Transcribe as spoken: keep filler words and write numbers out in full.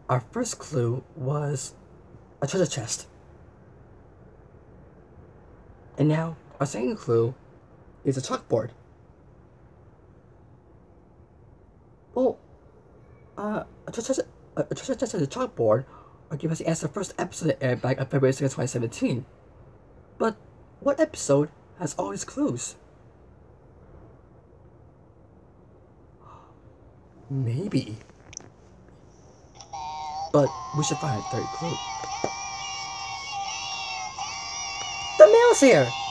our first clue was a treasure chest. And now, our second clue is a chalkboard. Well, uh, a treasure, a treasure chest and a chalkboard are given us the answer the first episode that aired back on February second, twenty seventeen. But what episode has all these clues? Maybe. But we should find a third clue. The mail's here!